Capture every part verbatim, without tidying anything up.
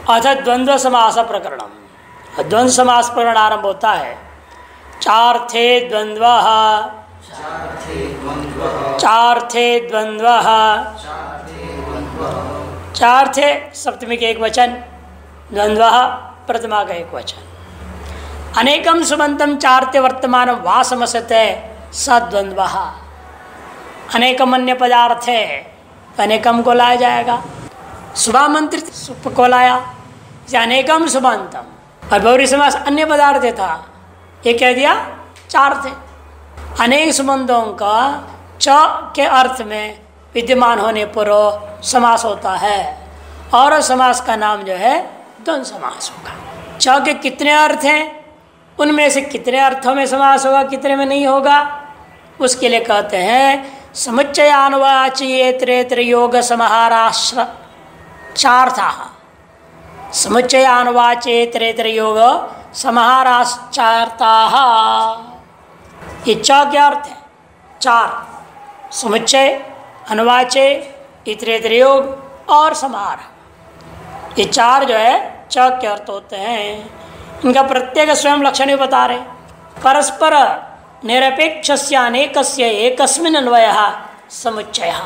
अथ द्वंद्व समास प्रकरणम। द्वंद्व समास प्रकरण आरंभ होता है। चार्थे द्वंद्व, चार्थे द्वंद्व, चार्थे सप्तमी के एक वचन, द्वंद्व प्रथमा का एक वचन। अनेकम सुबंतम चार्थे वर्तमान वा समसते सद्वंद्व। अनेकम अन्य पदार्थ है, अनेकम को लाया जाएगा। सुबह मंत्र को लाया, अनेकम सुबंतम। और बहुरी समास अन्य पदार्थ था, ये कह दिया चार थे। अनेक सुबंतों का च के अर्थ में विद्यमान होने पर समास होता है, और समास का नाम जो है द्वंद्व समास होगा। च के कितने अर्थ हैं, उनमें से कितने अर्थों में समास होगा, कितने में नहीं होगा, उसके लिए कहते हैं समुच्चयानुवाचयेतरेतर योग समाहाराश्र चार्था। समुच्चयानुवाचयेतरेतर योग समाहाराश्चार्था। ये च क्या अर्थ है? चार। समुच्चय, अनुवाचय, इतरेतर योग और समाहार, ये चार जो है च के अर्थ होते हैं। इनका प्रत्येक स्वयं लक्षण भी बता रहे। परस्पर निरपेक्ष अनेकस्य एकस्मिन् अन्वयः समुच्चयः।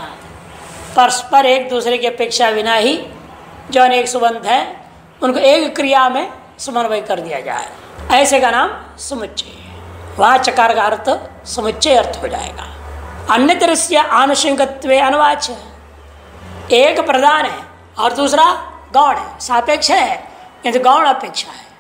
परस्पर एक दूसरे की अपेक्षा बिना ही जो अनेक सुबंध है उनको एक क्रिया में समन्वय कर दिया जाए, ऐसे का नाम समुच्चय। वहाँ चकार का अर्थ समुच्चय अर्थ हो जाएगा। अन्यतर से आनुषंगिकत्वे अनुवाच्य, एक प्रधान है और दूसरा गौण है, सापेक्ष है, ये तो गौण अपेक्षा है।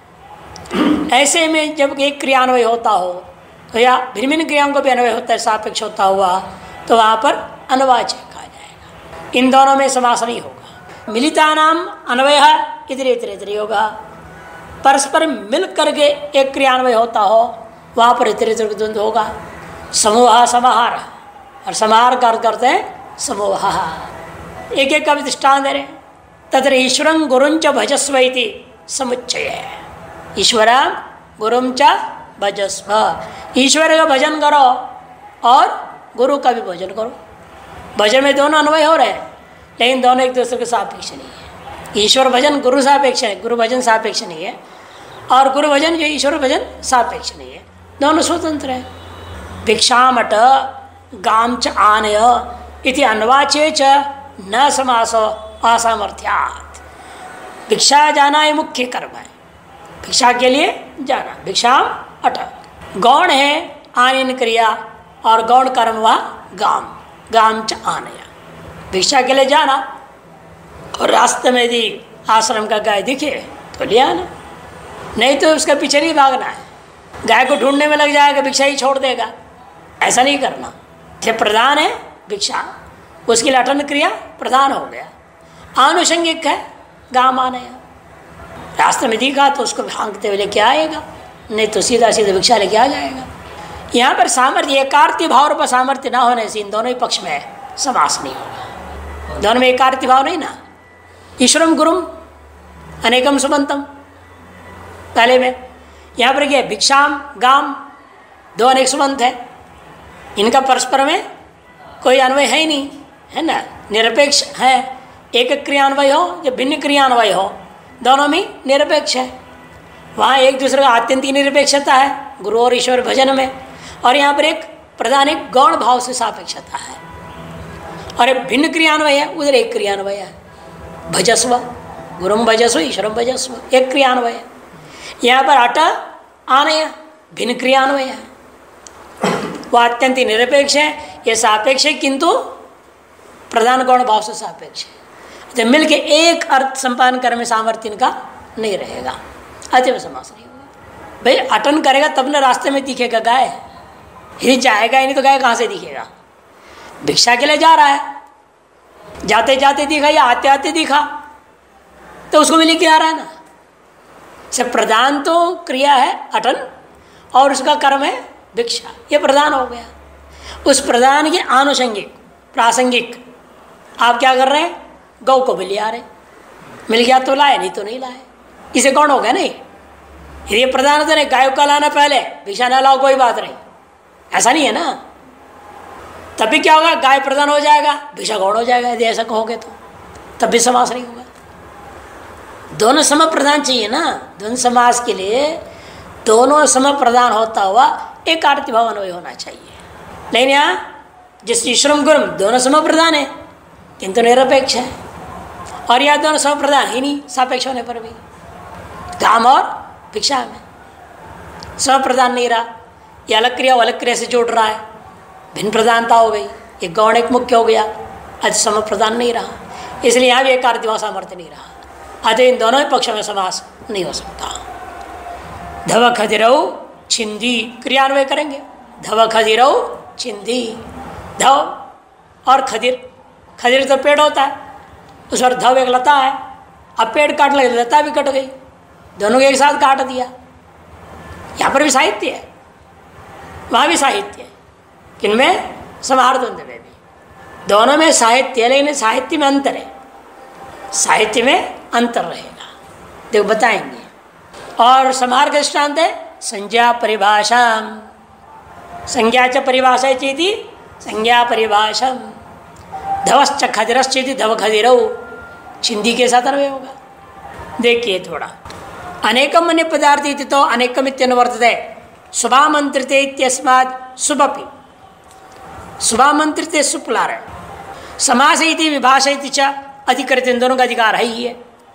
ऐसे में जब एक क्रियान्वय होता हो तो या भिन्न भिन्न क्रियाओं को भी अन्वय होता है, सापेक्ष होता हुआ, तो वहाँ पर अनुवाच्य कहा जाएगा। इन दोनों में समास नहीं होगा। मिलिता नाम अन्वय इतरेतर होगा। परस्पर मिल करके एक क्रियान्वय होता हो, वहाँ पर इतरेतर द्वंद्व होगा। समूह समाहार, और समाहार का अर्थ करते हैं समूह। एक एक का भी दृष्टान दे रहे। तत्र ईश्वरं गुरुंच भजस्व इति समुच्चय। ईश्वरं गुरुंच भजस्व, ईश्वर का भजन करो और गुरु का भी भजन करो। भजन में दोनों अन्वय हो रहे हैं, लेकिन दोनों एक दूसरे के सापेक्ष नहीं है। ईश्वर भजन गुरु सापेक्ष है, गुरु भजन सापेक्ष नहीं है, और गुरु भजन जो ईश्वर भजन सापेक्ष नहीं है, दोनों स्वतंत्र है। भिक्षामट गाम च आनय इति अन्वाचे च न समास असामर्थ्यात्। भिक्षा जाना ये मुख्य कर्म है, भिक्षा के लिए जाना। भिक्षाम अट गौण है आनयन क्रिया, और गौण कर्म हुआ गाम, गाम च आनय, भिक्षा के लिए जाना। और रास्ते में यदि आश्रम का गाय दिखे तो ले आना, नहीं तो उसका पीछे नहीं भागना है। गाय को ढूंढने में लग जाएगा, भिक्षा ही छोड़ देगा, ऐसा नहीं करना। जब प्रधान है भिक्षा, उसके लिए अटन क्रिया प्रधान हो गया। आनुषंगिक है गाम आनय, रास्ते में दिखा तो उसको भागते हुए लेके आएगा, नहीं तो सीधा सीधा भिक्षा लेके आ जाएगा। यहाँ पर सामर्थ्य एकार्थी भाव पर सामर्थ्य ना होने से इन दोनों ही पक्ष में समास नहीं होगा। दोनों में एकार्थी भाव नहीं ना। ईश्वरम गुरुम अनेकम सुबंतम पहले में, यहाँ पर क्या भिक्षाम गाम, दो अनेक सुबंत है, इनका परस्पर में कोई अन्वय है ही नहीं, है ना, निरपेक्ष है। एक क्रियान्वय हो या भिन्न क्रियान्वय हो, दोनों में निरपेक्ष है। वहाँ एक दूसरे का आत्यंतिक निरपेक्षता है गुरु और ईश्वर भजन में, और यहाँ पर एक प्रधान एक गौण भाव से सापेक्षता है, और एक भिन्न क्रियान्वय है, उधर एक क्रियान्वय है भजस्व, गुरुम भजस्व ईश्वरम भजस्व, एक क्रियान्वय है। यहाँ पर अट आनय भिन्न क्रियान्वय है, वह अत्यंत निरपेक्ष है, यह सापेक्ष है, किंतु प्रधान गौण भाव से सापेक्ष है। तो मिलके एक अर्थ संपादन करने में सामर्थ्य इनका नहीं रहेगा, अतः समास नहीं होगा। भाई अटन करेगा तब न रास्ते में दिखेगा गाय, ही जाएगा ही नहीं तो गाय कहाँ से दिखेगा। भिक्षा के लिए जा रहा है, जाते जाते दिखा या आते आते दिखा तो उसको भी लेके आ रहा है ना। सब प्रधान तो क्रिया है अटन, और उसका कर्म है भिक्षा, ये प्रधान हो गया। उस प्रधान के आनुषंगिक प्रासंगिक आप क्या कर रहे हैं, गौ को भी ले आ रहे, मिल गया तो लाए, नहीं तो नहीं लाए, इसे कौन हो गया। नहीं, ये प्रधान तो नहीं, गाय का लाना पहले, भिक्षा ना लाओ कोई बात नहीं, ऐसा नहीं है ना। तभी क्या होगा, गाय प्रधान हो जाएगा, भिक्षा गौण हो जाएगा। यदि ऐसा कहोगे तो तब भी समास नहीं होगा। दोनों समय प्रधान चाहिए ना, द्वंद्व समास के लिए दोनों समय प्रदान होता हुआ एक आर्ति भाव अन्वय होना चाहिए। लेकिन यहाँ जिस ईश्वरम गुरु दोनों समय प्रधान है किंतु निरपेक्ष है, और यह दोनों समय प्रधान ही नहीं सापेक्ष होने पर भी काम और भिक्षा में समय प्रधान नहीं रहा, यह अलग क्रिया अलग क्रिया से जोड़ रहा है, भिन्न प्रधानता हो गई, एक गौण एक मुख्य हो गया, आज समय प्रधान नहीं रहा, इसलिए यहाँ भी एक आर्ति भाव सामर्थ्य नहीं रहा। अतः इन दोनों ही पक्षों में समास नहीं हो सकता। धव खदिरऊ छिंदी क्रियान्वय करेंगे, धव खदिरऊ छिंदी, धव और खदिर, खदिर तो पेड़ होता है, उस पर धव एक लता है, अब पेड़ काट लगे लता भी कट गई, दोनों को एक साथ काट दिया। यहाँ पर भी साहित्य है, वहाँ भी साहित्य है, किनमें समाहार द्वंद्व में भी, दोनों में साहित्य है, लेकिन साहित्य में अंतर है, साहित्य में अंतर रहेगा, देखो बताएंगे। और समाहार का दृष्टांत है संज्ञा परिभाषा, संज्ञा च परिभाषा चेती संज्ञा परिभाषा, धवश्च खदिरश्चेति धव खदिरौ, छिंदी के साथ अन्वय होगा। देखिए थोड़ा, अनेकम अन्य पदार्थ इति तो अनेकम इत्यनुवर्तते, शुभामंत्रिते इत्यस्मात् शुभपि, शुभामंत्रिते सुप्लार, समास इति विभाषा इति च अधिकृत, इन दोनों का अधिकार है ही है।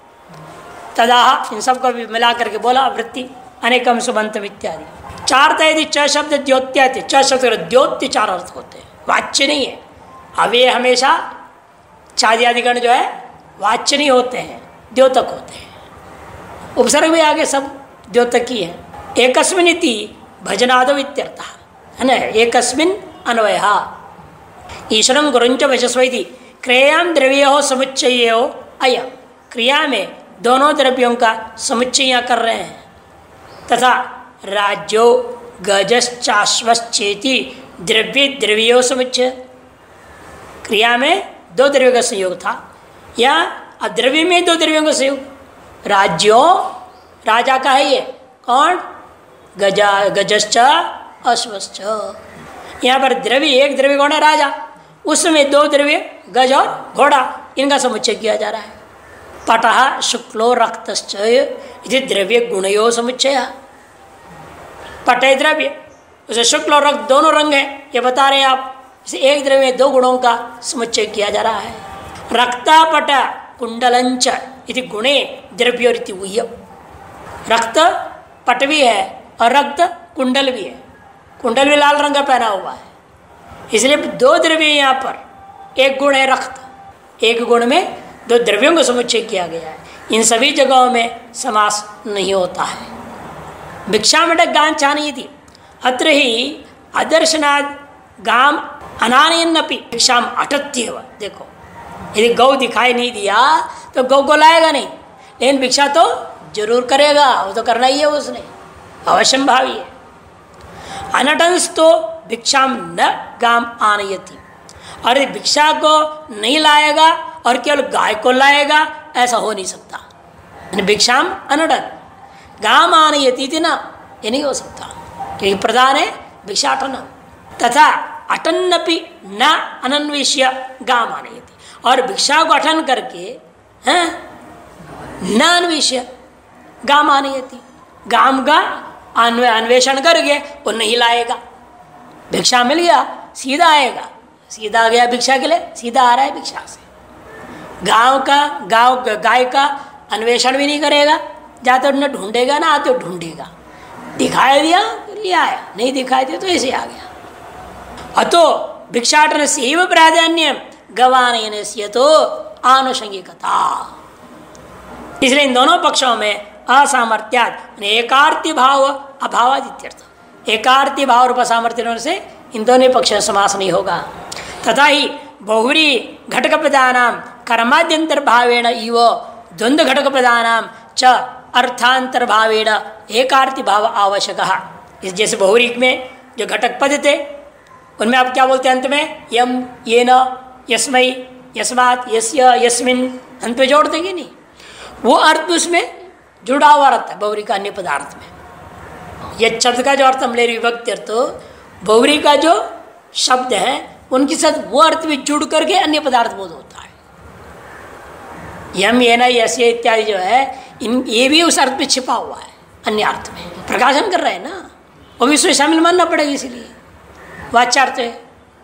तदा इन सबको भी मिला करके बोला वृत्ति अनेकम सुबंतम इत्यादि। चार यदि च शब्द द्योत्या, च शब्द द्योत्य चार अर्थ होते हैं, वाच्य नहीं है। अब ये हमेशा चार्यादिगण जो है वाच्य नहीं होते हैं, द्योतक होते हैं। उपसर्ग भी आगे सब द्योतक ही है। एकस्मिन इति भजनादव इत्यर्थ है ना, एकस्मिन अन्वय ईश्वरं गुरुंच वचस्वैति क्रियाम द्रव्यो समुच्चयो अयम, क्रिया में दोनों द्रव्यों का समुच्चय कर रहे हैं। तथा राज्यो गजश्चाश्वश्चेति द्रव्य द्रव्यो समुच्चय, क्रिया में दो द्रव्यों का संयोग था, या अद्रव्य में दो द्रव्यों का संयोग। राज्यो राजा का है, ये कौन, गजा गजश्च अश्वश्च, यहाँ पर द्रव्य एक द्रव्य कौन है, राजा, उसमें दो द्रव्य गज और घोड़ा, इनका समुच्चय किया जा रहा है। पटः शुक्लो रक्तश्च इति द्रव्य गुणयो समुच्चय, पटे द्रव्य, उसे शुक्ल और रक्त दोनों रंग है ये बता रहे हैं आप, इसे एक द्रव्य दो गुणों का समुच्चय किया जा रहा है। रक्ता पट कुंडलंच इति गुणे द्रव्योरिति उय्य, रक्त पट भी है और रक्त कुंडल भी है, कुंडल भी लाल रंग का पहना हुआ है, इसलिए दो द्रव्य यहाँ पर, एक गुण है रक्त, एक गुण में दो द्रव्यों को समुच्चय किया गया है। इन सभी जगहों में समास नहीं होता है। भिक्षामठ गान चाहनी थी, अत्र ही अदर्शनाद गाम अनानयन्नपि भिक्षाम अटत्येव। देखो यदि गौ दिखाई नहीं दिया तो गौ को लाएगा नहीं, लेकिन भिक्षा तो जरूर करेगा, वो तो करना ही है उसने, अवश्यम भावी है। अनटंस तो भिक्षाम न गाम आनयति, और भिक्षा को नहीं लाएगा और केवल गाय को लाएगा, ऐसा हो नहीं सकता। भिक्षाम अनटन गाम आनयति थी ना, ये नहीं हो सकता, क्योंकि प्रधान है भिक्षाटन। तथा अटन्नपि न अनन्वेष्य गाम आनयति, और भिक्षा को अटन करके हैं न अन्वेष्य गाम आनयति, गाम का अन्वेषण करके वो नहीं लाएगा। भिक्षा मिल गया सीधा आएगा, सीधा आ गया भिक्षा के लिए, सीधा आ रहा है भिक्षा से। गांव का गांव गाय का अन्वेषण भी नहीं करेगा, जाते न ढूंढेगा ना आते ढूंढेगा, दिखाई दिया ले आया, नहीं दिखाई दिया तो ऐसे आ गया। अतो भिक्षाटन से प्राधान्य गवान से तो आनुषंगिकता, इसलिए इन दोनों पक्षों में असामर्थ्यात एकार्ति भाव अभावादित्यर्थ, एकार्ति भाव रूप सामर्थ्य से इन दोनों पक्षों में समास नहीं होगा। तथा ही बहुरी घटक पदानाम कर्माद्यंतर भावेण इव द्वंद्व घटक पदानाम च अर्थांतर भावेण एकार्ति भाव आवश्यक। इस जैसे बहुरी में जो घटक पद थे उनमें आप क्या बोलते हैं अंत में, यम येन यस्मै यस्मात् यस्य यस्मिन, अंत में जोड़ देंगे नहीं, वो अर्थ उसमें जुड़ा हुआ रहता है बहुरी का अन्य पदार्थ में। यह शब्द का जो अर्थ हम ले रहे विभक्ति अर्थ, बहुरी का जो शब्द है उनके साथ वो अर्थ भी जुड़ करके अन्य पदार्थ बोध होता है। यम ये न यस्य इत्यादि जो है, इन ये भी उस अर्थ में छिपा हुआ है, अन्य अर्थ में प्रकाशन कर रहे हैं ना, वो भी उसमें शामिल मानना पड़ेगा, इसीलिए वाच्यार्थ है।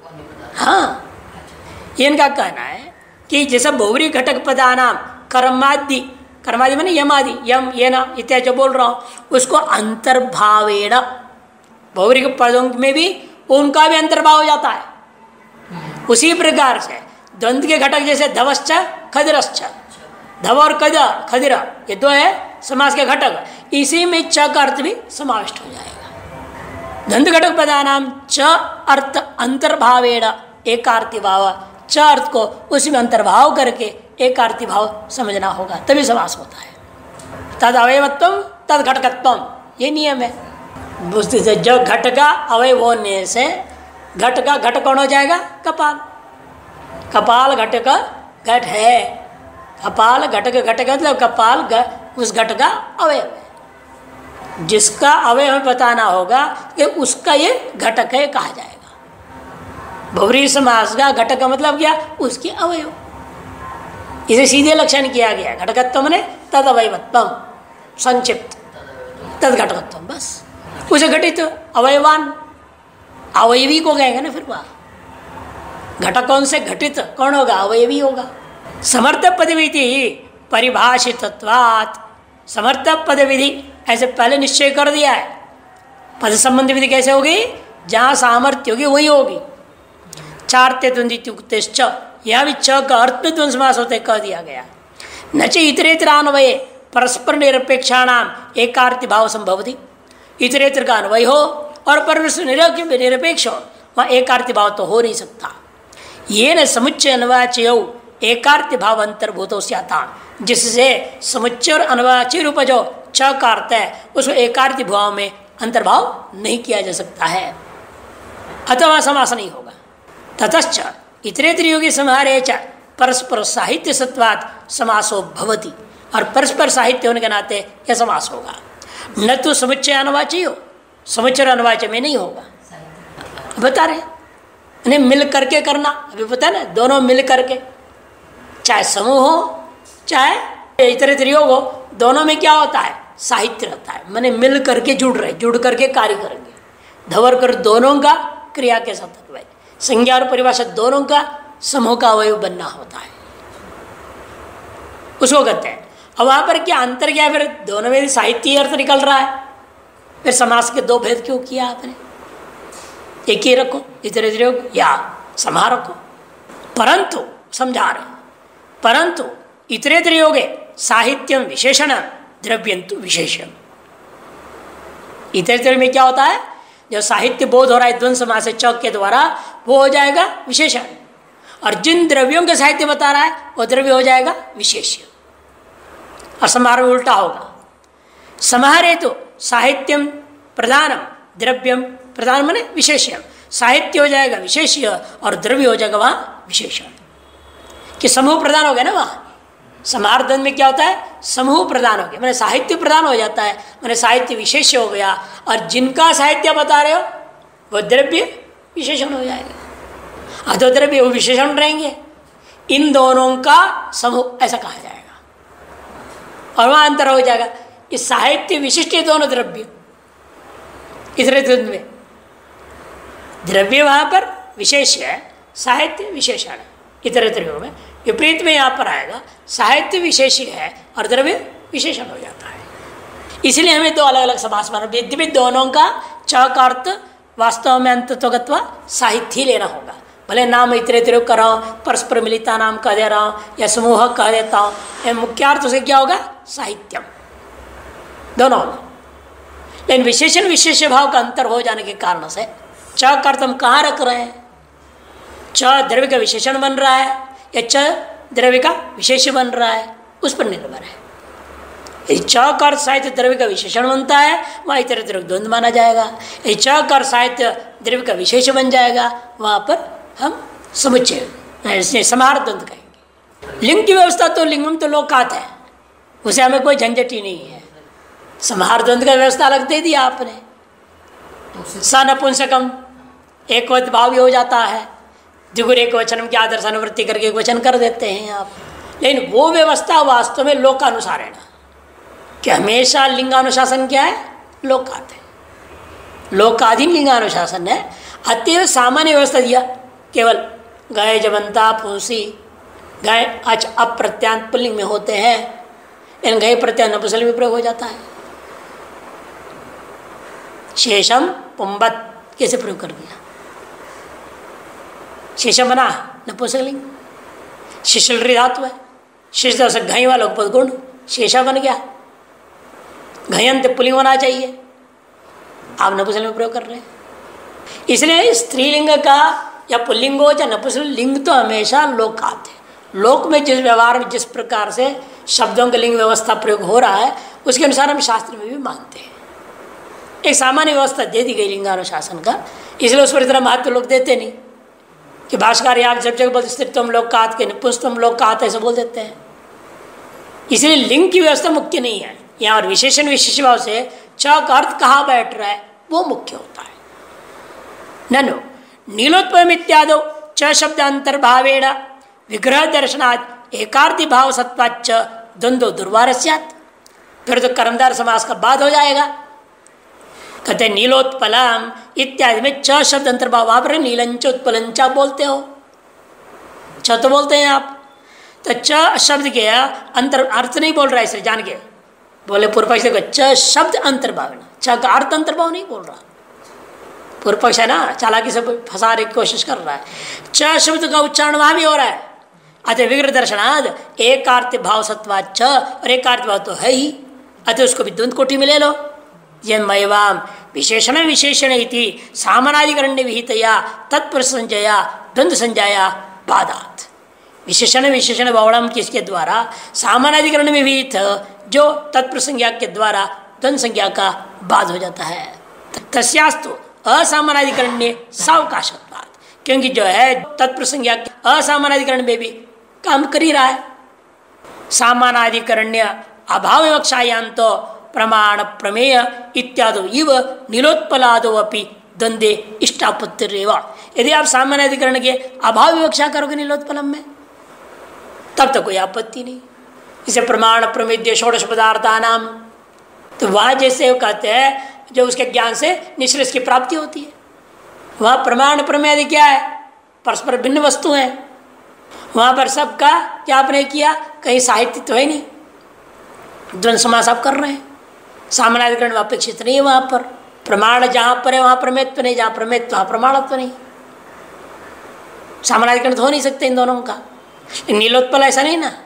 हाँ, ये इनका कहना है कि जैसा बहुरी घटक पदानाम कर्मादि, कर्मादि मैंने यमादि, यम ये न इत्यादि जो बोल रहा हूँ, उसको अंतर्भावेण, बहुरी के पदों में भी उनका भी अंतर्भाव हो जाता है। उसी प्रकार से द्वंद्व के घटक जैसे धवश्च खदिरश्च, धव और कद खदिर ये दो है समास के घटक, इसी में च का अर्थ भी समाविष्ट हो जाएगा। द्वंद्व घटक पदानाम च अर्थ अंतर्भावेण एकार्थी भाव, च अर्थ को उसमें अंतर्भाव करके एकार्थी भाव समझना होगा, तभी समास होता है। तद अवयवत्वम तद घटकत्वम, ये नियम है। जो घट का अवयव होने से घट का घट कौन हो जाएगा? कपाल। कपाल घट का घट है, कपाल घट का घट का मतलब कपाल घ, उस घट का अवयव है। जिसका अवयव हमें बताना होगा कि उसका ये घटक है कहा जाएगा। बहुरी समास का घटक का मतलब क्या? उसके अवयव। इसे सीधे लक्षण किया गया। घटकत्व ने तद अवयवत्वम, संक्षिप्त तद घटकत्वम, बस उसे घटित अवयवान अवयवी को कहेंगे ना। फिर वह घटक कौन से घटित कौन होगा? अवयवी होगा। समर्थ पदविधि परिभाषितत्वात्, समर्थ पदविधि ऐसे पहले निश्चय कर दिया है। पद संबंधी विधि कैसे होगी? जहाँ सामर्थ्य होगी वही होगी। चार्त्य द्वंद्वित्युक्तिश्च, यह भी च का अर्थ में द्वंद्व समास होते कह दिया गया। न च इतरेतरान्वये परस्पर निरपेक्षाणाम एकार्थी भाव संभवति, इतरेतर का अन्वय हो और परस्पर निरपेक्ष हो, वहाँ एकार्थी भाव तो हो नहीं सकता। ये न समुच्चय अन्वाच्य एकार्थी भाव अंतर्भूत हो जाता, जिससे समुच्चय और अन्वाच्य रूप जो च का अर्थ है उसको एकार्थी भाव में अंतर्भाव नहीं किया जा सकता है, अथवा समास नहीं होगा। ततश्च इतरेतर योगी समाहारे च परस्पर साहित्य सत्वात् समासो भवति, और परस्पर साहित्य होने के नाते यह समास होगा। न तो समुच्चय अनुवाच्य हो, समुच्चय अनुवाच्य में नहीं होगा। बता रहे उन्हें मिल करके करना, अभी पता है ना, दोनों मिल करके, चाहे समूह हो चाहे इतरेतर योग हो, दोनों में क्या होता है? साहित्य रहता है। मैंने मिल करके जुड़ रहे, जुड़ करके कार्य करेंगे। धवर कर दोनों का क्रिया के साथ अद्वैत, संज्ञा और परिभाषा दोनों का समूह का अवयव बनना होता है, उसको कहते हैं। अब वहां पर क्या अंतर क्या है? फिर दोनों में साहित्य अर्थ निकल रहा है, फिर समास के दो भेद क्यों किया आपने? एक ही रखो, इतरेतर योग या समाह रखो। परंतु समझा रहे, परंतु इतरेतर योगे साहित्यम विशेषण द्रव्यंतु विशेषण। इतरेतर में क्या होता है? जो साहित्य बोध हो रहा है द्वंद्व समास से चौक के द्वारा, वो हो जाएगा विशेषण, और जिन द्रव्यों के साहित्य बता रहा है वो द्रव्य हो जाएगा विशेष्य। और समारोह उल्टा होगा। समाहारे तो साहित्यम प्रधानम द्रव्यम प्रधान माने विशेष्य, साहित्य हो जाएगा विशेष्य और द्रव्य हो जाएगा वहाँ विशेषण। कि समूह प्रधान हो गया ना वहाँ। समार्धन में क्या होता है? समूह प्रधान हो गया, मैंने साहित्य प्रधान हो जाता है, मैंने साहित्य विशेष्य हो गया, और जिनका साहित्य बता रहे हो वो द्रव्य विशेषण हो जाएगा। अतो द्रव्य वो विशेषण रहेंगे, इन दोनों का समूह ऐसा कहा जाएगा। और वहाँ अंतर हो जाएगा, इस साहित्य विशिष्ट दोनों द्रव्य, इतरे द्वंद्व में द्रव्य वहाँ पर विशेष है, साहित्य विशेषण इतरेतर योग में। विपरीत में यहाँ पर आएगा साहित्य विशेष है और द्रव्य विशेषण हो जाता है। इसलिए हमें दो अलग अलग समास मानो, यद्यपि दोनों का च का अर्थ वास्तव में अंतत्वगत्वा साहित्य ही लेना होगा। भले नाम इतरेतर योग कर रहा हूँ, परस्पर मिलिता नाम कह दे रहा हूँ या समूह कह देता हूँ, यह मुख्यार्थ से क्या होगा? साहित्यम, दोनों में। लेकिन विशेषण विशेष भाव का अंतर हो जाने के कारण से च का अर्थ हम कहाँ रख रहे हैं? च द्रव्य का विशेषण बन रहा है या च द्रव्य का विशेष बन रहा है, उस पर निर्भर है। यदि च का अर्थ साहित्य द्रव्य का विशेषण बनता है, वहाँ इतरेतर द्वंद्व माना जाएगा। यदि च का अर्थ साहित्य द्रव्य का विशेष बन जाएगा, वहाँ पर हम समुच्चय समाहार द्वंद्व कहेंगे। लिंग की व्यवस्था तो लिंगम तो लोकात है, उसे हमें कोई झंझट ही नहीं है। समाहार द्वंद्व का व्यवस्था अलग दे दिया आपने। स नपुंसकम एक भाव भी हो जाता है, द्विगुण एक वचन के आदर्श अनुवृत्ति करके एक वचन कर देते हैं आप। लेकिन वो व्यवस्था वास्तव में लोकानुसार है ना, कि हमेशा लिंगानुशासन क्या है, लोकात है, लोकाधीन लिंगानुशासन है। अतएव सामान्य व्यवस्था दिया, केवल गाय जबंता पुंसी, गाय आज अप्रत्यांत पुल्लिंग में होते हैं, लेकिन गाय प्रत्यांत नपुंसकलिंग में प्रयोग हो जाता है। शेषम पुंबत कैसे प्रयोग कर दिया, शेषम बना नपुंसकलिंग, शिशलरी धातु है, शेष से घई वाला उपगुण शेषा बन गया, घयंत पुल्लिंग होना चाहिए, आप नपुंसकलिंग में प्रयोग कर रहे हैं। इसलिए स्त्रीलिंग का या पुल्लिंग हो या नपुंसकलिंग, लिंग तो हमेशा लोकात है। लोक में जिस व्यवहार में जिस प्रकार से शब्दों के लिंग व्यवस्था प्रयोग हो रहा है, उसके अनुसार हम शास्त्र में भी मानते हैं। एक सामान्य व्यवस्था दे दी गई लिंगानुशासन का, इसलिए उस पर इतना महत्व लोग देते नहीं कि भाष्यकार आप जब जगह बोलते स्त्रीत्वम लोकात के नपुंसकत्वम लोकात ऐसे बोल देते हैं। इसलिए लिंग की व्यवस्था मुख्य नहीं है यहाँ, और विशेषण विशेष भाव से च का अर्थ कहाँ बैठ रहा है वो मुख्य होता है। ननु नीलोत्पम इत्यादो च शब्द अंतर्भावेण विग्रह दर्शनात् एकार्थी भाव सत्वाच्च द्वंद्व दुर्वार स्यात्, फिर तो कर्मधार समास का बाद हो जाएगा। कहते नीलोत्पलम इत्यादि में च शब्द अंतर्भाव, आप नीलंच उत्पलंच बोलते हो, छ तो बोलते हैं आप, तो च शब्द के अंतर अर्थ नहीं बोल रहा है, इसे जान के बोले पूर्व पक्ष देखो च शब्द अंतर्भाव, छ का अर्थ अंतर्भाव नहीं बोल रहा पूर्व पक्ष है ना, चालाकी से फंसाने की कोशिश कर रहा है। च शब्द का उच्चारण वहां भी हो रहा है। अतः विग्रह दर्शनाद एकार्थ भाव सत्वाच, और एकार्थ भाव तो है ही, अतः उसको भी द्वंद्व कोटि में ले लो। यमयवाम विशेषण विशेषण इति सामानाधिकरण्य विहितया तत्पुरुष संजया द्वंद्व संजया बाधात। विशेषण विशेषण बहुड़म किसके द्वारा, सामानाधिकरण में विहित जो तत्पुरुष संज्ञा के द्वारा द्वंद्व संज्ञा का बाद हो जाता है। तस्यास्तु असामानाधिकरण्य सावकाशत्वात्, क्योंकि जो है तत्पुरुष संज्ञा असामानाधिकरण में भी काम कर ही रहा है। सामानाधिकरण्य अभाव विवक्षायां तो प्रमाण प्रमेय इत्यादि इव नीलोत्पलादो अपि द्वंद्वे इष्टापत्तिरेव। यदि आप सामानाधिकरण के अभाव विवक्षा करोगे नीलोत्पलम में, तब तो कोई आपत्ति नहीं। इसे प्रमाण प्रमेय षोडश पदार्था नाम, तो वह जैसे कहते हैं जो उसके ज्ञान से निश्रेष की प्राप्ति होती है, वह प्रमाण प्रमेय क्या है, परस्पर भिन्न वस्तु हैं। वहां पर सबका क्या आपने किया, कहीं साहित्य तो है नहीं, द्वंद्व समास आप कर रहे हैं, सामानाधिकरण अपेक्षित नहीं है। वहां पर प्रमाण जहां पर है वहां प्रमेयत्व नहीं, जहां प्रमेयत्व वहां प्रमाणत्व नहीं, सामानाधिकरण तो हो नहीं सकते इन दोनों का। नीलोत्पल ऐसा नहीं ना,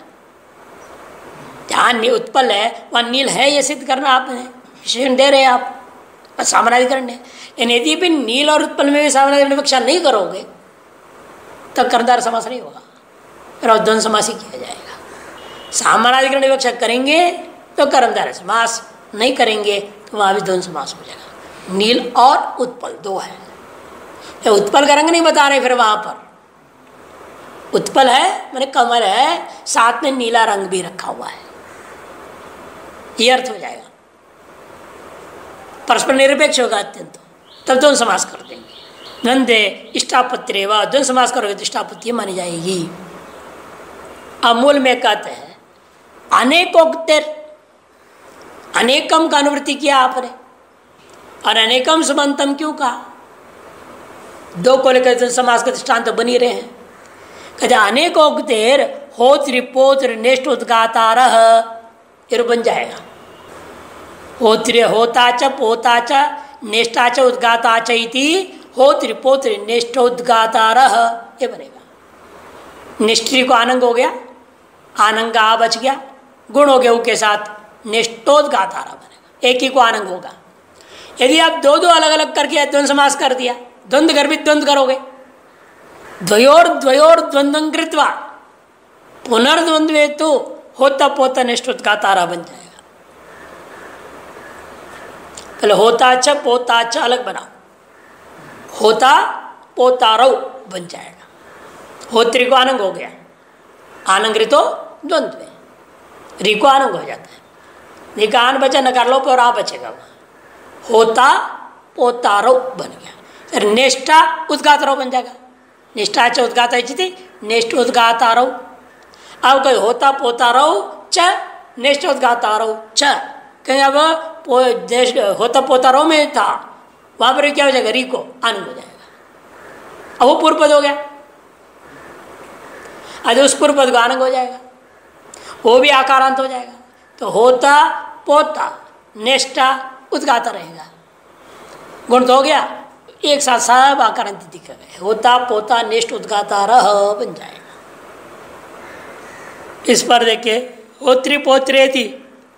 जहां उत्पल है वहां नील है, ये सिद्ध करना आपने विशेषण दे रहे हैं आप, सामानाधिकरण है। यदि भी नील और उत्पल में भी सामानाधिकरण विवक्षा नहीं करोगे तब कर्मधारय समास नहीं होगा, फिर और द्वंद्व समास ही किया जाएगा। सामानाधिकरण विवक्षा करेंगे तो कर्मधारय समास, नहीं करेंगे तो वहां भी द्वंद्व समास हो जाएगा। नील और उत्पल दो है, ये उत्पल का रंग नहीं बता रहे, फिर वहां पर उत्पल है मैंने कमल है, साथ में नीला रंग भी रखा हुआ है, ये अर्थ हो जाएगा। परस्पर निरपेक्ष होगा अत्यंत, तब द्वंद्व समास कर देंगे। द्वंद्वे इष्टापत्ति रेवा, द्वंद्व समास करोगे तो इष्टापत्ति मानी जाएगी। अमूल में कहते हैं अनेकोक्तिर, अनेकम का अनुवृत्ति किया आपने, और अनेकम सुबंतम क्यों कहा, दो को लेकर द्वंद्व समास का दृष्टांत तो बनी रहे हैं। कहते अनेकोक्तिर होत्र पोत्र नेष्ट उद्गातार, ये बन जाएगा। होत्र होता च पोता च नेष्टा च उद्गाता च इति होत्र पोत्र नेष्टोद्गातार, ये बनेगा। निष्ठ्री को आनंग हो गया, आनंग आ बच गया, गुण हो गया उ के साथ नेष्टोद्गातारा बनेगा, एक ही को आनंग होगा। यदि आप दो दो अलग अलग करके द्वंद्व समास कर दिया, द्वंद्व गर्भित द्वंद्व करोगे, द्वयोर द्वयोर द्वंद्वं कृत्वा पुनर्द्वंद्वे तो होता पोता नेष्टोद्गातारा बन जाएगा। पहले होता च पोता च अलग बनाओ, होता पोतारव बन जाएगा। होत्री को आनंग हो गया, आनंग ऋतो द्वंद्व में, री को आनंग हो जाता है, निकान बचा नकार लो पर आ बचेगा, होता पोतारव बन गया। फिर नेष्टा उद्गातारव बन जाएगा, निष्ठा च उद्गाता चिति नेष्ट उद्गातारव। अब कोई होता पोता रहो च नेष्टोद्गाता रहो च, कहीं अब होता पोता रहो में था, वहां पर क्या हो जाएगा, री को आनंद हो जाएगा। अब वो पूर्व पद हो गया, अरे उस पूर्व पद को आनंद हो जाएगा, वो भी आकारांत हो जाएगा। तो होता पोता नेष्टा उद्गाता रहेगा, गुण तो हो गया, एक साथ सब आकारांत दिख गए, होता पोता नेष्ट उद्गाता रह बन जाएगा। इस पर देखिए होत्री पोत्रे थी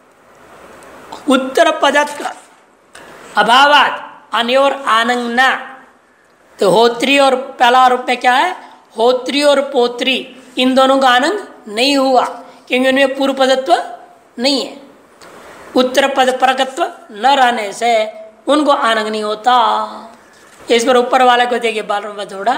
उत्तर पदत्व अभावात अन्योर आनंग न, तो होत्री और पहला रूप में क्या है, होत्री और पोत्री, इन दोनों का आनंद नहीं हुआ क्योंकि उनमें पूर्व पदत्व नहीं है। उत्तर पद परकत्व न रहने से उनको आनंद नहीं होता। इस पर ऊपर वाला को देखिए बाल में थोड़ा,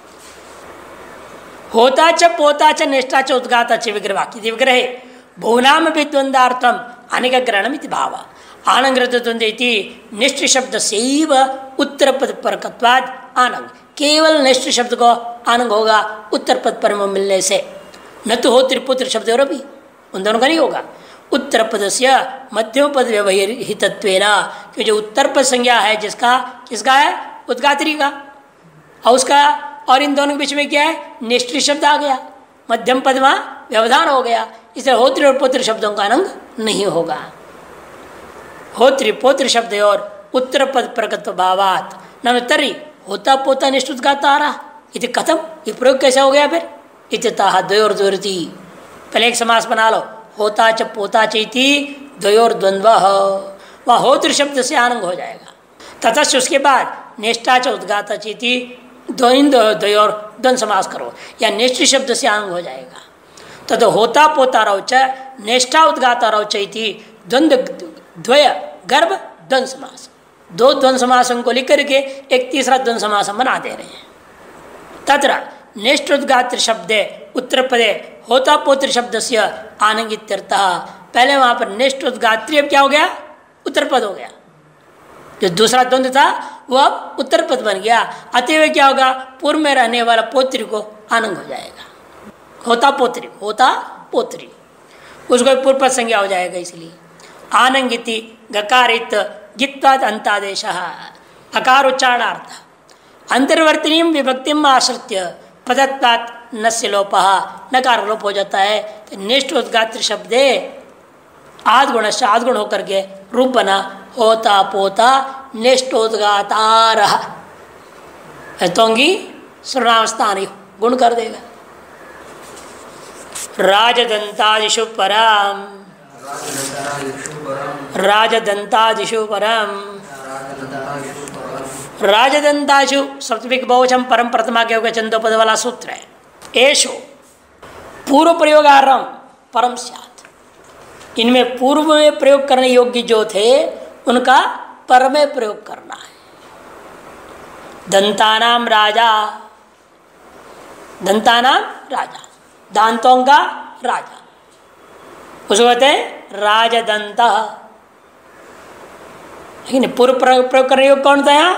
होता च पोता च निष्ठा च उद्गाता च विग्रह विग्रहे भुवनाम विद्वंदार्थम अनेक ग्रहणम इति भाव आनंदि निष्ठ शब्द से उत्तर पद परकत्वाद आनंद, केवल निष्ठ शब्द को आनंद होगा उत्तर पद पर मिलने से, न तो हो त्रिपुत्र शब्द और भी उन दोनों का नहीं होगा। उत्तर पद से मध्यम पद व्यवहितत्वेन, कि जो उत्तर पद संज्ञा है जिसका किसका है, उद्गात्री का, और उसका और इन दोनों के बीच में क्या है, निष्ठ शब्द आ गया, मध्यम पद वहाँ व्यवधान हो गया, इसलिए होत्री और पुत्र शब्दों का आनंद नहीं होगा। होत्री पोत्र शब्द और उत्तर पद प्रकत्व भावात न तरी होता पोता निष्ठ उद्गाता आ रहा, इति कथम, ये प्रयोग कैसा हो गया फिर, इत्यतः द्वयोर द्वरती, पहले एक समास बना लो, होता च पोता चेती द्वयोर द्वंद्व, वह होत्र शब्द से आनंद हो जाएगा। तथा उसके बाद निष्ठा च उद्गाता चेती द्वयोर द्वंद्व समास करो, या निष्ठ शब्द से आनंद हो जाएगा। तथा तो होता पोता रहो च निष्ठा उद्गाता रहो चैती द्वंद्व द्वय गर्भ द्वंद्व समास, दो द्वंद्व समासों को लिख करके एक तीसरा द्वंद्व समास बना दे रहे हैं। तत्र निष्ठ उद्गात्र शब्द उत्तर पदे होता पोत्र शब्द से आनंगित्यर्थ, पहले वहां पर निष्ठ उद्गात्री अब क्या हो गया, उत्तर पद हो गया, जो दूसरा द्वंद्व था वो अब उत्तर पद बन गया, अतएव क्या होगा, पूर्व में रहने वाला पोत्री को आनंद हो जाएगा, होता पोत्री, होता पोत्री, उसको पूर्व पद संज्ञा हो जाएगा। इसलिए आनंगिति गकारित गित्वाद अंतादेश अकार उच्चारणार्थ अंतर्वर्तनी विभक्तिम आश्रित्य पदत्वात् नस्य लोप, नकार लोप हो जाता है। तो निष्ठ उद्गात्र शब्दे आदगुण से आदगुण होकर के रूप बना होता पोता निष्ठोद्गातार, तोंगी सर्वनामस्थान गुण कर देगा। राजदंतादिषु परम, राजदंतादिषु परम, राजदंताशु सप्तमिक बहुवचन परम प्रथमा के होगा चंदो पद वाला सूत्र है। एशो पूर्व प्रयोगारम परम स्यात्, इनमें पूर्व में प्रयोग करने योग्य जो थे उनका पर में प्रयोग करना है। दंतानाम राजा, दंतानाम राजा, दांतों का राजा, उसको कहते हैं राजदंत। लेकिन पूर्व प्रयोग करने योग्य कौन था यहाँ,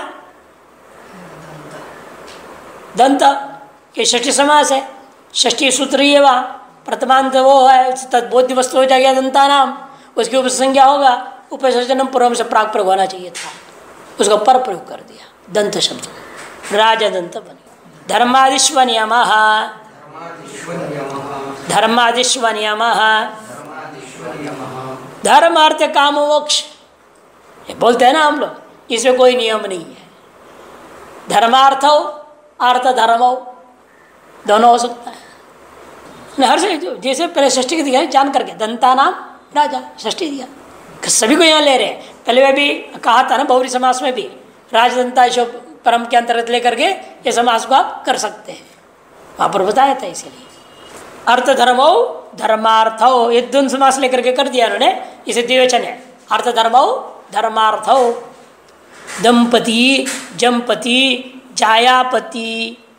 दंत के षष्ठी समास है, षष्ठी सूत्र ही है, वहाँ प्रथमांत वो है, तद्बोध्य वस्तु हो जाएगा दंता नाम, उसकी उपसंज्ञा होगा, उपसर्जनम पूर्व से प्राग प्रयोग होना चाहिए था, उसको पर प्रयोग कर दिया, दंत शब्द राजदंत बन गया। धर्मादिश्व नियम, धर्मादिश्व नियम, धर्म अर्थ काम मोक्ष, ये बोलते हैं ना हम लोग, इसमें कोई नियम नहीं है। धर्मार्थ हो अर्थ धर्म हो दोनों हो सकता है। हर से जैसे पहले षष्ठी के दिया जान करके दंता नाम राजा षष्ठी दिया, सभी को यहाँ ले रहे हैं। पहले वे भी कहा था ना बहुरी समास में भी राजदंता परम के अंतर्गत लेकर के ये समास को आप कर सकते हैं, वहाँ पर बताया था। इसीलिए अर्थ धर्म हो धर्मार्थ हो ये द्वंद्व समास लेकर के कर दिया उन्होंने, इसे द्विवचन है, अर्थ धर्म हो धर्मार्थ हो। दंपति जमपति जायापति,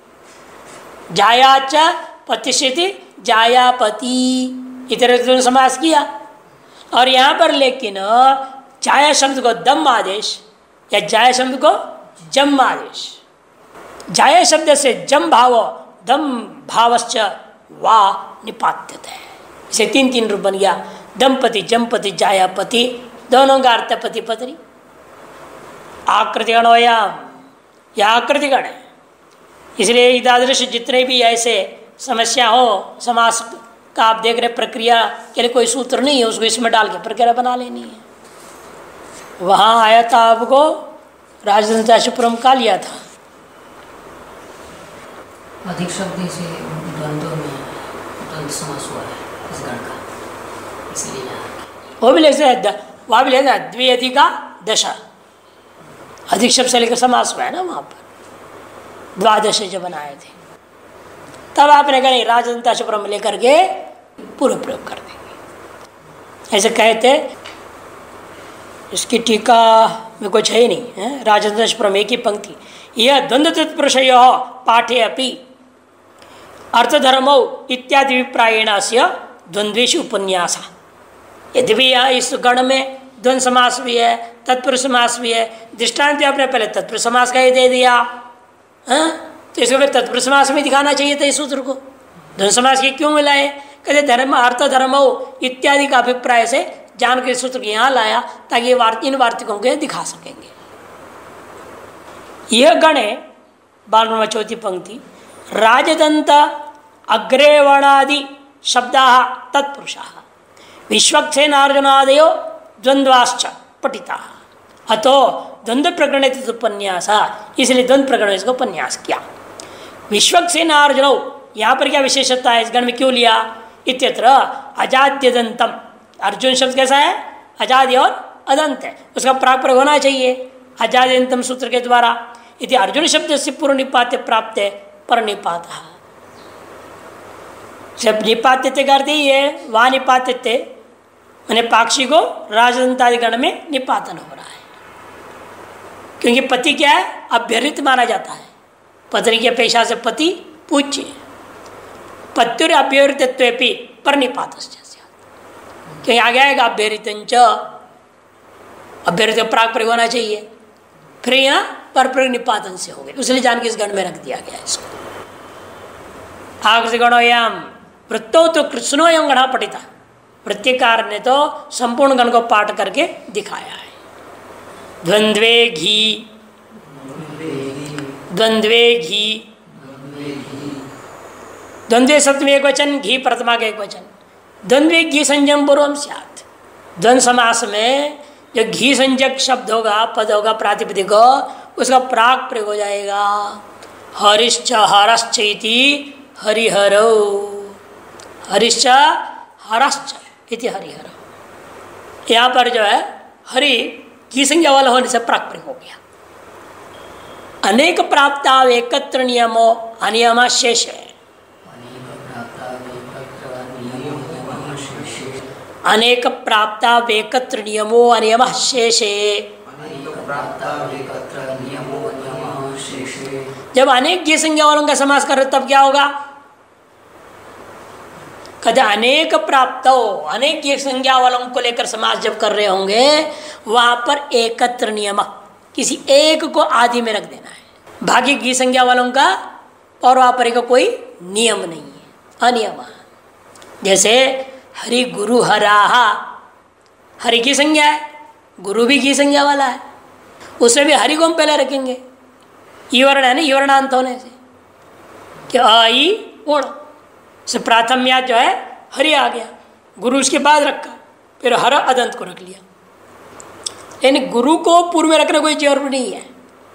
जायाच पतिशति जायापति, इतर समास किया। और यहाँ पर लेकिन जाया शब्द को दम आदेश या जाया शब्द को जम आदेश, जाया शब्द से जम भाव दम भावश्च वा निपात्यते है, इसे तीन तीन रूप बन गया। दंपति, जमपति, जायापति, दोनों का अर्थ पति पत्नी। आकृतिगण होयाम, यह आकृतिगण है। इसलिए इदादृश जितने भी ऐसे समस्या हो समास का आप देख रहे प्रक्रिया के लिए कोई सूत्र नहीं है, उसको इसमें डाल के प्रक्रिया बना लेनी है। वहाँ आया था आपको राजदंताशुपुरम का लिया था। अधिक शब्द से द्वंद्व में द्वंद्व समास हुआ है इस गण का, इसलिए वो भी लेते वहाँ भी लेते द्विअधि का दशा अधिक शब्द से लेकर समास हुआ है ना वहाँ पर द्वादश जो बनाए थे। तब आपने कहा नहीं राजदंताशुपुरम लेकर के पूर्व प्रयोग कर देंगे ऐसे कहते। इसकी टीका में कुछ है ही नहीं है। राजदंताशुपुरम एक ही पंक्ति, यह द्वंद्व तत्पुरुषयो पाठे अपि अर्थधर्मो इत्यादि विप्रायण से द्वंद्वेश उपन्यास। यद्यपि यहाँ इस गण में द्वंद्व समास भी है, तत्पुरुष समास भी है। दृष्टांत आपने पहले तत्पुरुष समास का ही दे दिया, हाँ? तो इसको फिर तत्पुरुष समास में दिखाना चाहिए था इस सूत्र को। द्वंद्व समास के क्यों मिलाए? कहते धर्म अर्थ धर्मो इत्यादि का अभिप्राय से जान के सूत्र को यहाँ लाया ताकि इन वार्तिकों को दिखा सकेंगे। यह गण है बारहवीं चौथी पंक्ति, राजदंत अग्रेवणादि शब्दा तत्पुरुषा विश्वक्सेनार्जुनादयो द्वंद्वाश्च पठिता अतो द्वंद्व प्रकरण उपन्यास, इसलिए द्वंद्व प्रकरण इसको उपन्यास किया। विश्वक्सेनार्जुनो यहाँ पर क्या विशेषता है, इस गण में क्यों लिया? इत्यत्र अजाद्यदंतम, अर्जुन शब्द कैसा है? अजाद्य और अदंत है, उसका प्राक प्रयोग होना चाहिए अजाद्यदंतम सूत्र के द्वारा। यदि अर्जुन शब्द से पूर्व निपात्य प्राप्त है पर निपात जब निपात्य करते ही है वहाँ निपात्य मैंने पाक्षी को राजदंतादि गण में निपातन हो रहा है, क्योंकि पति क्या है? अभ्यर्थित माना जाता है। पत्नी के पेशा से पति पूज्य, पत्युर अभ्यर्थित्वेपि पर निपात, क्योंकि आगे आएगा अभ्यर्थित अभ्यर्थित प्राक प्रयोग होना चाहिए, फिर यहाँ पर प्रयोग निपातन से हो गए, इसलिए जान के इस गण में रख दिया गया इसको। आकृति गणोयाम वृत्तो तो कृष्णोयम गणा पठिता, वृत्तिकार ने तो संपूर्ण गण को पाठ करके दिखाया है। द्वंद्वे घी, द्वंद्वे घी, द्वंद्वे सप्तमी एक वचन, घी प्रथमा का एक वचन। द्वंद्वे घी संयम पूर्वम स्यात्, द्वंद्व समास में जो घी संजक शब्द होगा, पद होगा, प्रातिपदिक हो, उसका प्राक प्रयोग हो जाएगा। हरिश्च हरश्च इति हरिहरौ, हरिश्च हरश्च इति हरिहरौ। यहाँ पर जो है हरि की संज्ञा वाला होने से प्राक प्रयोग हो गया। अनेक प्राप्ता एकत्र नियमो अनियम शेष है, अनेक प्राप्ता एकत्र नियमो अनियम शेष है। जब अनेक की संज्ञा वालों का समास कर तब क्या होगा? कहते अनेक प्राप्त हो, अनेक की संज्ञा वालों को लेकर समास जब कर रहे होंगे वहां पर एकत्र नियम, किसी एक को आदि में रख देना है। भाग्य की संज्ञा वालों का और वहां पर का कोई नियम नहीं है, अनियम। जैसे हरि गुरु हराहा, हरि की संज्ञा है, गुरु भी की संज्ञा वाला है, उसमें भी हरि को हम पहले रखेंगे। ई वर्ण है ना, ई वर्णांत होने से कि आई उण से प्राथम्या जो है हरि आ गया, गुरु उसके बाद रखा, फिर हर अदंत को रख लिया। यानी गुरु को पूर्व में रखना कोई जरूर नहीं है,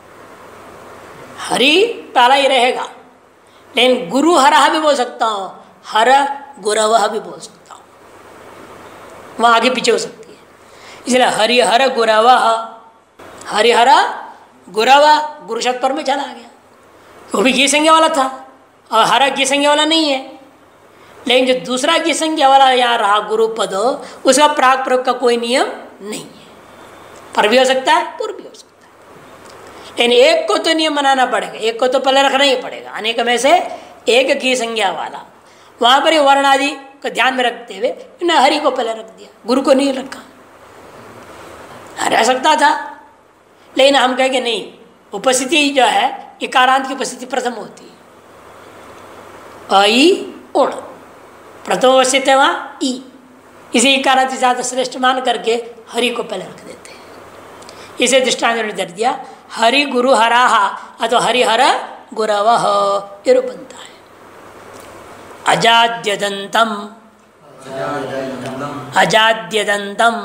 हरि पहला ही रहेगा। लेकिन गुरु हरहा भी बोल सकता हूँ, हर गुरवह भी बोल सकता हूँ, वहाँ आगे पीछे हो सकती है। इसलिए हरिहर गुरवह, हरिहर गुरवा, गुरु शब्द पर में चला गया, वो भी घी संज्ञा वाला था और हरा घी संज्ञा वाला नहीं है। लेकिन जो दूसरा घी संज्ञा वाला यहाँ रहा गुरु पद, उसका प्राक प्रयोग का कोई नियम नहीं है, पर भी हो सकता है, पूर्व भी हो सकता है। लेकिन एक को तो नियम बनाना पड़ेगा, एक को तो पहले रखना ही पड़ेगा। अनेक में से एक घी संज्ञा वाला, वहाँ पर वर्ण आदि को ध्यान में रखते हुए न हरि को पहले रख दिया, गुरु को नहीं रखा। रह सकता था, लेकिन हम कहेंगे नहीं, उपस्थिति जो है इकारांत की उपस्थिति प्रथम होती है। आई उण, प्रथम अवस्थित है वहाँ ई, इसी कारण से ज़्यादा श्रेष्ठ मान करके हरि को पहले रख देते हैं। इसे दृष्टांत ने दे दिया हरि गुरु हराहा अथवा हरिहर गुरवः ये रूप बनता है। अजाद्यदंतम अजाद्यदंतम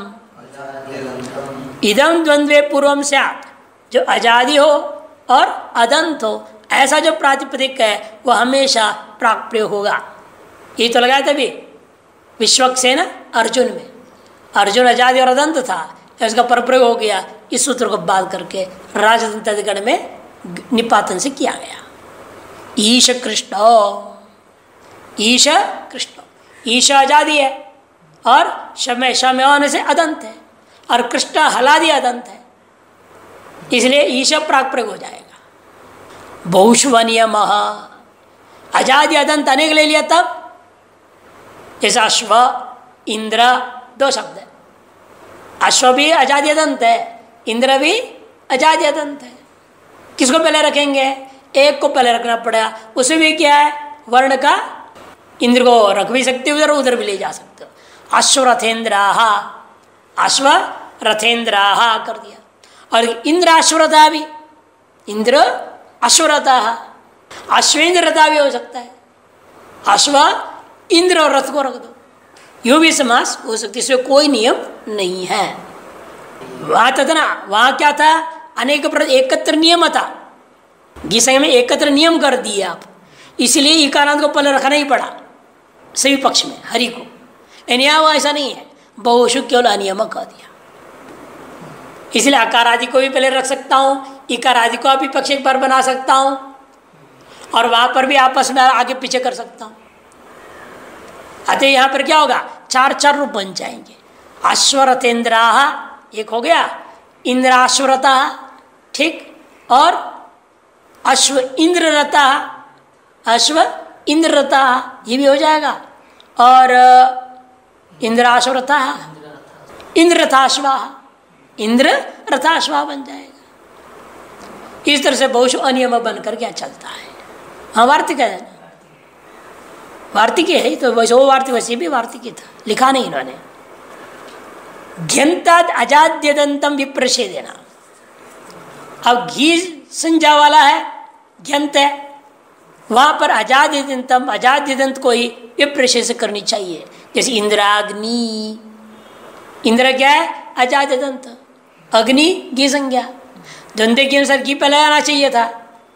इदम द्वंद्वे पूर्वम स्यात्, जो अजादि हो और अदंत हो ऐसा जो प्रातिपदिक है वह हमेशा प्राक प्रयोग होगा। ये तो लगाया तभी विश्वक्सेन अर्जुन में, अर्जुन अजादि और अदंत था, उसका परप्रयोग हो गया। इस सूत्र को बात करके राजदंत अधिकरण में निपातन से किया गया। ईश कृष्ण, ईश कृष्ण, ईश आजादी है और शमय शमय होने से अदंत है और कृष्ण हलादि अदंत है, इसलिए ईश प्राक प्रयोग हो जाएगा। बहुष्वनियम अजादि अदंत अनेक ले लिया तब, जैसा अश्व इंद्र दो शब्द है, अश्व भी अजादि अदंत है, इंद्र भी अजादि अदंत है। किसको पहले रखेंगे? एक को पहले रखना पड़ा। उसमें भी क्या है? वर्ण का इंद्र को रख भी सकते हो, उधर उधर भी ले जा सकते हो। अश्वरथेन्द्राहा, अश्व रथेन्द्राहा कर दिया। और इंद्र अश्वरथा भी, इंद्र अश्वरथा, अश्वेंद्र रथा भी हो सकता है। अश्व इंद्र और रथ को रख दो, यूं भी समास हो सकती है, इसमें कोई नियम नहीं है। वहां था ना, वहां क्या था? अनेक एकत्र नियम था, गीसंग में एकत्र नियम कर दिए आप, इसलिए इकारांत को पहले रखना ही पड़ा सभी पक्ष में हरि को। लेकिन यहाँ वो ऐसा नहीं है, बहुशु केवल अनियम कह दिया, इसलिए अकार आदि को भी पहले रख सकता हूँ, इकार आदि को भी पक्ष एक बार बना सकता हूँ, और वहां पर भी आपस में आगे पीछे कर सकता हूँ। अतः यहाँ पर क्या होगा? चार चार रूप बन जाएंगे। अश्वरथेन्द्राहा एक हो गया, इंद्राश्वरता ठीक, और अश्व इंद्ररता, अश्व इंद्ररता ये भी हो जाएगा, और इंद्राश्वरता इंद्ररथाश्वा, इंद्र रथाश्वा बन जाएगा। इस तरह से बहुत अनियम बनकर क्या चलता है। हाँ वार्तिक है ना, वार्तिक है तो वैसे वो वार्तिक वैसे भी वार्तिक ही था, लिखा नहीं इन्होंने। घ्यंताद अजाद्यदंतम विप्रशे देना। अब घी संज्ञा वाला है, घ्यंत है, वहां पर अजाद्यदंतम अजाद्यदंत को ही विप्रशे से करनी चाहिए। जैसे इंद्राग्नि, इंद्र क्या है? अजाद्यदंत, अग्नि घी संज्ञा, द्वंद्व के अनुसार घी पहले आना चाहिए था,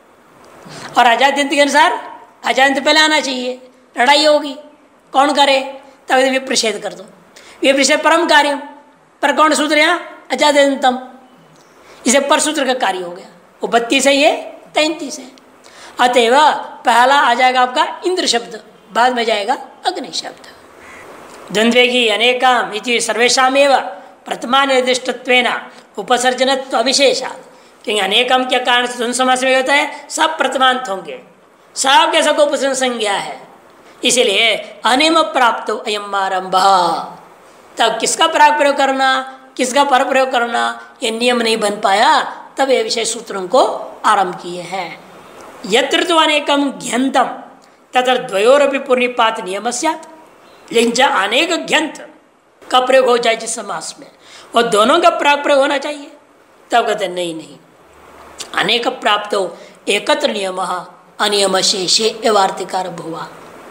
और अजाद्यंत के अनुसार अजाद्यंत पहले आना चाहिए। लड़ाई होगी, कौन करे? तब विप्रषेध कर दो। विप्रषेध परम कार्य, पर कौन सूत्र यहाँ? अजाद्यंतम, इसे पर सूत्र का कार्य हो गया। वो बत्तीस है, ये तैंतीस है। अतएव पहला आ जाएगा आपका इंद्र शब्द, बाद में जाएगा अग्नि शब्द। द्वंद्वे की अनेकाम इति सर्वेशामेव प्रथमा निर्दिष्टत्वेन उपसर्जनत्व अविशेषात्, क्योंकि अनेकम के कारण से द्वंद्व समास में होता है, सब प्रथमांत होंगे, सब के सबको उपसर्जन संज्ञा है, इसलिए अनियम प्राप्त अयम आरंभ। तब किसका प्राक प्रयोग करना, किसका पर प्रयोग करना, ये नियम नहीं बन पाया, तब ये विषय सूत्रों को आरंभ किए हैं। यत्र तो अनेकम घ्यंतम तथा द्वयोरपि पूर्णिपात नियम स्यात्, लेकिन जहाँ अनेक घ्यंत का प्रयोग हो जाए जिस समास में, और दोनों का प्राक प्रयोग होना चाहिए, तब कहते नहीं नहीं अनेक प्राप्त हो एकत्र नियम अनियम शेषे एवार्तिकार भुवा।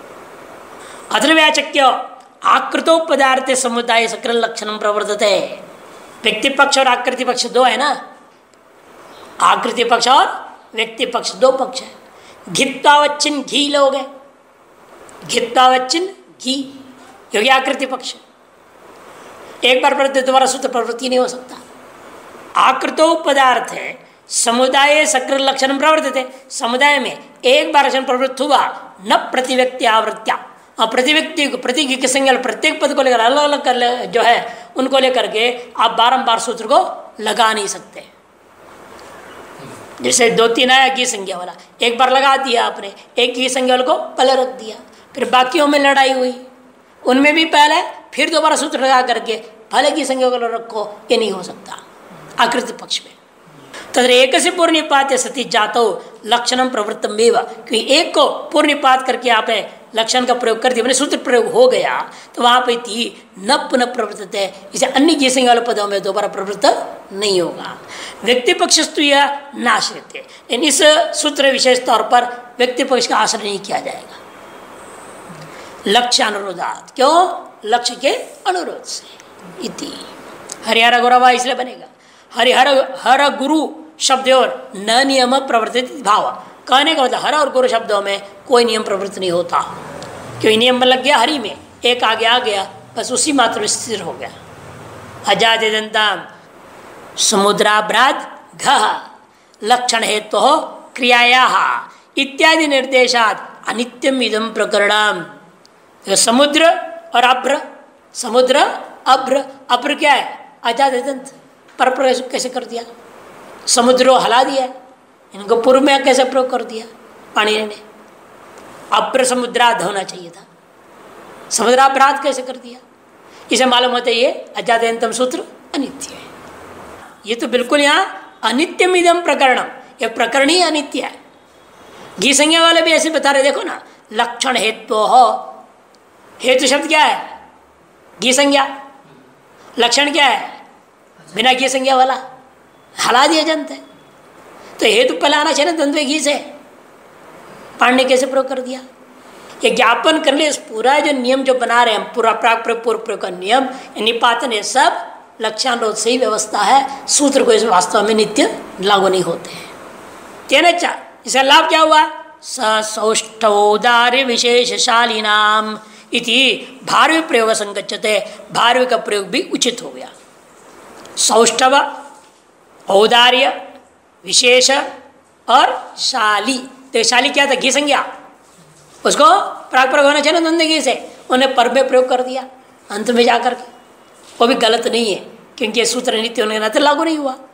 अत्र व्याचक्य आकृतो पदार्थ समुदाय सकल लक्षण प्रवर्तते। व्यक्ति पक्ष और आकृति पक्ष दो है ना, आकृति पक्ष और व्यक्ति पक्ष दो पक्ष है। घित्वावच्छिन्न घी लोग है, घित्वावच्छिन्न घी योगी आकृति पक्ष, एक बार प्रवृत्ति दोबारा सूत्र प्रवृत्ति नहीं हो सकता। आकृतो पदार्थ है समुदाय सकल लक्षण प्रवर्तते, समुदाय में एक बार लक्षण प्रवृत्त हुआ, न प्रति व्यक्ति आवृत्त्या, और प्रति व्यक्ति को प्रति के संज्ञा प्रत्येक पद को लेकर अलग अलग कर ले, जो है उनको लेकर के आप बारंबार सूत्र को लगा नहीं सकते। जैसे दो तीन आया घी संज्ञा वाला, एक बार लगा दिया आपने, एक घी संज्ञा वाले को पहले रख दिया, फिर बाकियों में लड़ाई हुई, उनमें भी पहले फिर दोबारा सूत्र लगा करके भले घी संज्ञा वाले रखो, ये नहीं हो सकता आकृति पक्ष में। तथा एक से पूर्णिपात सती जातो लक्षणम प्रवृत्तम एव, क्योंकि एक को पूर्णिपात करके आप लक्षण का प्रयोग कर दिया, मैंने सूत्र प्रयोग हो गया, तो वहां पे थी न पुनः प्रवृत्त है, इसे अन्य घीसेंगे वाले पदों में दोबारा प्रवृत्त नहीं होगा। व्यक्ति पक्षस्तु यह नाश्रित है, लेकिन इस सूत्र विशेष तौर पर व्यक्ति पक्ष का आश्रय नहीं किया जाएगा लक्ष्य अनुरोधात, क्यों? लक्ष्य के अनुरोध से। इति हरिहर गुरवा इसलिए बनेगा हरिहर हर गुरु शब्द और न नियम प्रवर्तित भाव, कहने का मतलब हर और गुरु शब्दों में कोई नियम प्रवृत्त नहीं होता, क्योंकि नियम लग गया हरि में, एक आगे आ गया बस उसी मात्र में स्थिर हो गया। अजादिदंताम समुद्राभ्रात घ लक्षण हेतु तो क्रियाया इत्यादि निर्देशात अनित्यम इदम प्रकरणम। समुद्र और अभ्र, समुद्र अभ्र, अभ्र क्या है? अजादिदंत, पर कैसे कर दिया? समुद्र हला दिया, इनको पूर्व में कैसे प्रयोग कर दिया पानी ने? अभ्र समुद्राध होना चाहिए था, समुद्राभ्रात कैसे कर दिया? इसे मालूम होता है ये अजाद्यंतम सूत्र अनित्य है। ये तो बिल्कुल यहाँ अनित्यम इदम प्रकरणम, ये प्रकरण ही अनित्य है। घी संज्ञा वाले भी ऐसे बता रहे, देखो ना, लक्षण हेतु हो, हेतु शब्द क्या है? घी संज्ञा। लक्षण क्या है? बिना घी संज्ञा वाला, हला दिया जनता है, तो हेतु पहले आना चाहिए ना द्वंद्व घी से, पाणिनि कैसे प्रयोग कर दिया? ये ज्ञापन कर ले पूरा जो नियम जो बना रहे हैं, पूरा प्राक प्रयोग पूर्व प्रयोग का नियम निपातन, ये सब लक्ष्यानुरोध सही व्यवस्था है, सूत्र को इस वास्तव में नित्य लागू नहीं होते हैं। तेना चा इसका लाभ क्या हुआ? सौष्ठौदार्य विशेषशाली नाम इति भारवी प्रयोग संगच्छते, भारवी का प्रयोग भी उचित हो गया। सौष्ठव, औदार्य, विशेष और शाली, तो शाली क्या था? घी संज्ञा, उसको प्राक प्रयोग होना चाहिए ना द्वंद्व घी से, उन्हें पर में प्रयोग कर दिया अंत में जाकर के, वो भी गलत नहीं है, क्योंकि सूत्र नित्य होने के नाते लागू नहीं हुआ।